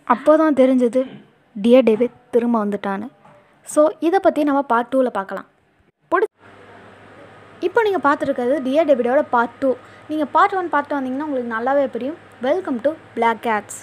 அப்போ தான் தெரிஞ்சது டியர் டேவிட் திரும்ப வந்துட்டான்னு. ஸோ இதை பற்றி நம்ம பார்ட் 2ல் பார்க்கலாம். இப்போ நீங்கள் பார்த்துருக்கிறது டியர் டேவிடோட பார்ட் 2. நீங்கள் பார்ட் 1 பார்த்து வந்தீங்கன்னா உங்களுக்கு நல்லாவே புரியும். Welcome to Black Cats.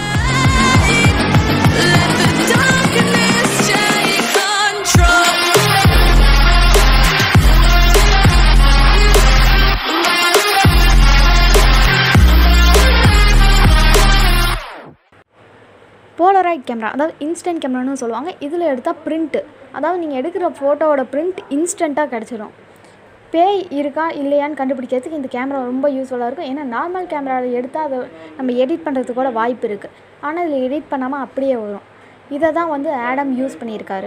Polaroid camera, அதாவது இன்ஸ்டன்ட் கேமரான்னு சொல்லுவாங்க. இதில் எடுத்தால் பிரிண்ட்டு, அதாவது நீங்கள் எடுக்கிற ஃபோட்டோவோட பிரிண்ட் இன்ஸ்டண்ட்டாக கிடச்சிடும். பேய் இருக்கா இல்லையான்னு கண்டுபிடிக்கிறதுக்கு இந்த கேமரா ரொம்ப யூஸ்ஃபுல்லாக இருக்கும். ஏன்னா நார்மல் கேமராவில் எடுத்தால் அதை நம்ம எடிட் பண்ணுறதுக்கு கூட வாய்ப்பு இருக்குது. ஆனால் இதில் எடிட் பண்ணாமல் அப்படியே வரும். இதை தான் ஆடம் யூஸ் பண்ணியிருக்காரு.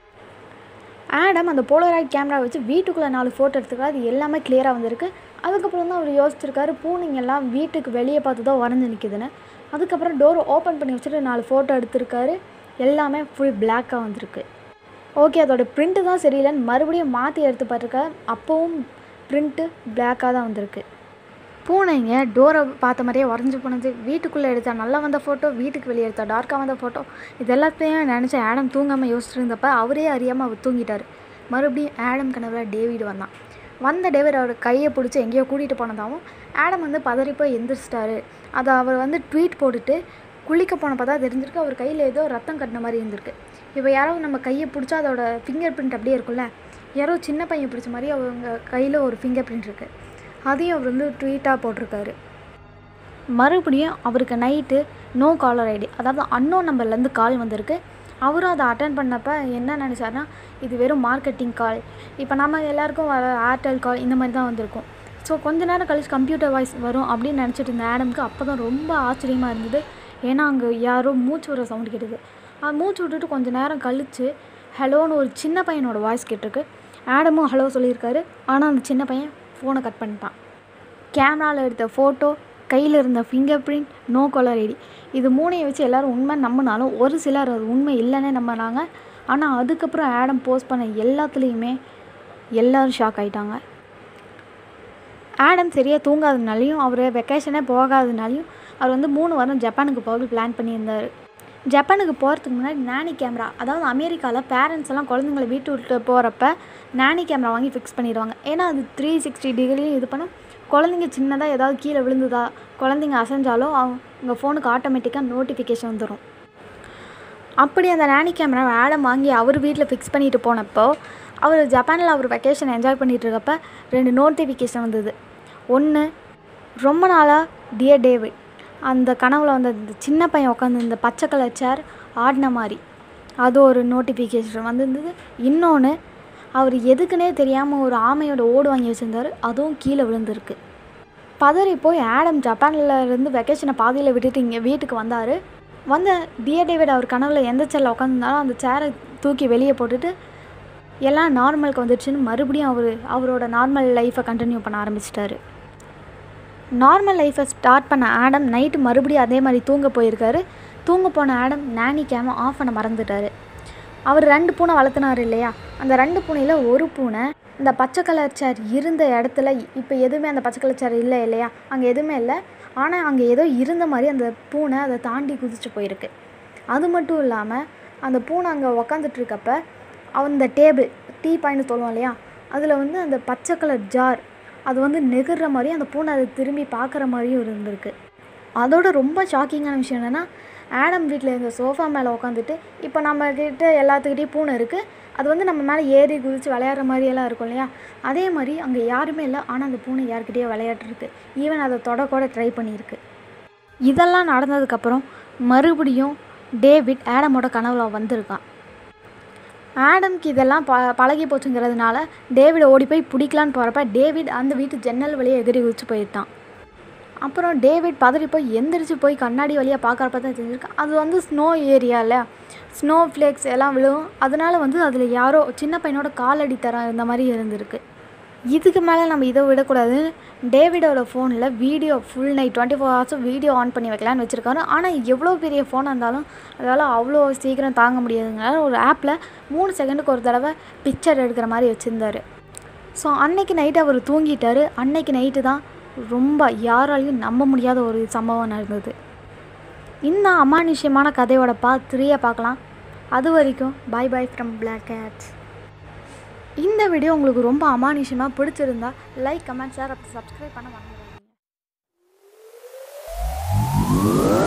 ஆடம் அந்த போலராய்ட் கேமரா வச்சு வீட்டுக்குள்ளே 4 ஃபோட்டோ எடுத்துருக்காரு. அது எல்லாமே கிளியராக வந்திருக்கு. அதுக்கப்புறம் தான் அவர் யோசிச்சிருக்காரு, பூனைங்கெல்லாம் வீட்டுக்கு வெளியே பார்த்து தான் வரைஞ்சி நிற்குதுன்னு. அதுக்கப்புறம் டோரை ஓப்பன் பண்ணி வச்சுட்டு 4 ஃபோட்டோ எடுத்திருக்காரு. எல்லாமே ஃபுல் பிளாக்காக வந்திருக்கு. ஓகே, அதோட பிரிண்ட்டு தான் சரியில்லைன்னு மறுபடியும் மாற்றி எடுத்து பார்த்துருக்காரு. அப்போவும் பிரிண்ட்டு பிளாக்காக தான் வந்திருக்கு. பூனைங்க டோரை பார்த்த மாதிரியே வரைஞ்சி போனது, வீட்டுக்குள்ளே எடுத்தால் நல்லா வந்த ஃபோட்டோ, வீட்டுக்கு வெளியே எடுத்தால் டார்க்காக வந்த ஃபோட்டோ, இது எல்லாத்தையும் நினச்சி ஆடம் தூங்காமல் யோசிச்சுட்டு இருந்தப்போ அவரே அறியாமல் அவர் தூங்கிட்டார். மறுபடியும் ஆடம் கனவுல டேவிட் வந்தான். வந்த டேவிட் அவர் கையை பிடிச்சி எங்கேயோ கூட்டிகிட்டு போனதாகவும் ஆடம் பதறி போய் எந்திரிச்சிட்டாரு. அதை அவர் ட்வீட் போட்டுட்டு குளிக்க போனப்போ தான் தெரிஞ்சிருக்கு அவர் கையில் ஏதோ ரத்தம் கட்டின மாதிரி இருந்திருக்கு. இப்போ யாரோ நம்ம கையை பிடிச்சா அதோட ஃபிங்கர் பிரிண்ட் அப்படியே இருக்குல்ல, யாரோ சின்ன பையன் பிடிச்ச மாதிரி அவங்க கையில் ஒரு ஃபிங்கர் பிரிண்ட் இருக்குது. அதையும் அவர் ட்வீட்டாக போட்டிருக்காரு. மறுபடியும் அவருக்கு நைட்டு நோ காலர் ஐடி, அதாவது அன்னோன் நம்பர்லேருந்து கால் வந்திருக்கு. அவரும் அதை அட்டன் பண்ணப்போ என்ன நினச்சாருன்னா, இது வெறும் மார்க்கெட்டிங் கால், இப்போ நம்ம எல்லாேருக்கும் வர ஏர்டெல் கால் இந்த மாதிரி தான் வந்திருக்கும். ஸோ கொஞ்ச நேரம் கழிச்சு கம்ப்யூட்டர் வாய்ஸ் வரும் அப்படின்னு நினச்சிட்டு இருந்த ஆடமுக்கு அப்போ தான் ரொம்ப ஆச்சரியமாக இருந்தது. ஏன்னா அங்கே யாரோ மூச்சு விடுற சவுண்டு கேட்டது. அது மூச்சு விட்டுட்டு கொஞ்சம் நேரம் கழித்து ஹலோன்னு ஒரு சின்ன பையனோட வாய்ஸ் கேட்டிருக்கு. ஆடமும் ஹலோ சொல்லியிருக்காரு. ஆனால் அந்த சின்ன பையன் ஃபோனை கட் பண்ணிட்டான். கேமராவில் எடுத்த ஃபோட்டோ, கையில் இருந்த fingerprint, no caller ID, இது 3ஐயும் வச்சு எல்லோரும் உண்மை நம்பினாலும் ஒரு சிலர் அது உண்மை இல்லைன்னே நம்பினாங்க. ஆனால் அதுக்கப்புறம் ஆடம் போஸ்ட் பண்ண எல்லாத்துலேயுமே எல்லோரும் ஷாக் ஆகிட்டாங்க. ஆடம் சரியாக தூங்காததுனாலையும் அவர் வெக்கேஷனே போகாததுனாலையும் அவர் 3 வாரம் ஜப்பானுக்கு போக பிளான் பண்ணியிருந்தார். ஜப்பானுக்கு போகிறதுக்கு முன்னாடி நானி கேமரா, அதாவது அமெரிக்காவில் பேரண்ட்ஸ் எல்லாம் குழந்தைங்களை வீட்டு விட்டு போகிறப்ப நானி கேமரா வாங்கி ஃபிக்ஸ் பண்ணிடுவாங்க. ஏன்னா அது 360 டிகிரியும் இது பண்ண, குழந்தைங்க சின்னதாக ஏதாவது கீழே விழுந்துதா, குழந்தைங்க அசைஞ்சாலோ அவங்க ஃபோனுக்கு ஆட்டோமேட்டிக்காக நோட்டிஃபிகேஷன் வந்துடும். அப்படி அந்த நானி கேமராவை ஆடம் வாங்கி அவர் வீட்டில் ஃபிக்ஸ் பண்ணிட்டு போனப்போ அவர் ஜப்பானில் அவர் வெக்கேஷன் என்ஜாய் பண்ணிகிட்டு இருக்கப்போ 2 நோட்டிஃபிகேஷன் வந்தது. ஒன்று, ரொம்ப நாளாக டியர் டேவிட், அந்த கனவுல இந்த சின்ன பையன் உட்காந்து இந்த பச்சை கலர் சேர் ஆடின மாதிரி அது ஒரு நோட்டிஃபிகேஷன் வந்திருந்தது. இன்னொன்று, அவர் எதுக்குன்னே தெரியாமல் ஒரு ஆமையோட ஓடு வாங்கி வச்சுருந்தார், அதுவும் கீழே விழுந்திருக்கு. பதறி போய் ஆடம் ஜப்பானில் இருந்து வெக்கேஷனை பாதியில் விட்டுட்டு இங்கே வீட்டுக்கு வந்தார். டியர் டேவிட் அவர் கனவுல எந்த சேரில் உட்காந்துருந்தாலும் அந்த சேரை தூக்கி வெளியே போட்டுட்டு எல்லாம் நார்மலுக்கு வந்துடுச்சுன்னு மறுபடியும் அவரோட நார்மல் லைஃப்பை கண்டினியூ பண்ண ஆரம்பிச்சிட்டாரு. நார்மல் லைஃப்பை ஸ்டார்ட் பண்ண ஆடம் நைட்டு மறுபடியும் அதே மாதிரி தூங்க போயிருக்காரு. தூங்க போன ஆடம் நானி கேமை ஆஃப் பண்ண மறந்துட்டார். அவர் 2 பூனை வளர்த்துனார் இல்லையா, அந்த 2 பூனையில் ஒரு பூனை இந்த பச்சை கலர் சேர் இருந்த இடத்துல, இப்போ எதுவுமே அந்த பச்சை கலர் சேர் இல்லை இல்லையா, அங்கே எதுவுமே இல்லை. ஆனால் அங்கே ஏதோ இருந்த மாதிரி அந்த பூனை அதை தாண்டி குதிச்சு போயிருக்கு. அது மட்டும் இல்லாமல் அந்த பூனை அங்கே உக்காந்துட்ருக்கப்ப அந்த டேபிள், டீ பாயின்னு சொல்லுவோம் இல்லையா, அதில் அந்த பச்சை கலர் ஜார் அது நெகிற மாதிரியும் அந்த பூனை அதை திரும்பி பார்க்குற மாதிரியும் இருந்திருக்கு. அதோட ரொம்ப ஷாக்கிங்கான விஷயம் என்னென்னா, ஆடம் வீட்டில் இருந்த சோஃபா மேலே உட்காந்துட்டு, இப்போ நம்மக்கிட்ட எல்லாத்துக்கிட்டையும் பூனை இருக்குது, அது நம்ம மேலே ஏறி குதித்து விளையாடுற மாதிரியெல்லாம் இருக்கும் இல்லையா, அதே மாதிரி அங்கே யாருமே இல்லை. ஆனால் அந்த பூனை யார்கிட்டயோ விளையாட்டுருக்கு. ஈவன் அதை தொடக்கூட ட்ரை பண்ணியிருக்கு. இதெல்லாம் நடந்ததுக்கப்புறம் மறுபடியும் டேவிட் ஆடமோட கனவுல வந்திருக்கான். ஆடம்க்கு இதெல்லாம் பழகி போச்சுங்கிறதுனால டேவிட் ஓடி போய் பிடிக்கலான்னு போகிறப்ப டேவிட் அந்த வீட்டு ஜன்னல் வழியாக எகிரி குதிச்சு போயிட்டான். அப்புறம் டேவிட் பதறி போய் எந்திரிச்சு போய் கண்ணாடி வழியாக பார்க்குறப்ப தான் தெரிஞ்சிருக்கு அது ஸ்னோ ஏரியாவில் ஸ்னோ ஃப்ளேக்ஸ் எல்லாம் விழுவும். அதனால அதில் யாரோ சின்ன பையனோட காலடி தரம் இருந்த மாதிரி இருந்திருக்கு. இதுக்கு மேலே நம்ம இதை விடக்கூடாது. டேவிடோட ஃபோனில் வீடியோ ஃபுல் நைட் 24 ஹவர்ஸும் வீடியோ ஆன் பண்ணி வைக்கலான்னு வச்சுருக்காரு. ஆனால் எவ்வளோ பெரிய ஃபோனாக இருந்தாலும் அதால் அவ்வளோ சீக்கிரம் தாங்க முடியாதுங்கனால ஒரு ஆப்பில் 3 செகண்டுக்கு ஒரு தடவை பிக்சர் எடுக்கிற மாதிரி வச்சுருந்தார். ஸோ அன்னைக்கு நைட்டு அவர் தூங்கிட்டார். அன்னைக்கு நைட்டு தான் ரொம்ப யாராலையும் நம்ப முடியாத ஒரு சம்பவம் நடந்தது. இந்த அமானுஷ்யமான கதையோட பார்ட் 3 பார்க்கலாம். அது வரைக்கும் bye bye from Black Cats. இந்த வீடியோ உங்களுக்கு ரொம்ப அமானுஷ்யமாக பிடிச்சிருந்தா லைக், கமெண்ட், ஷேர், அப்படி சப்ஸ்கிரைப் பண்ண மறந்துடாதீங்க.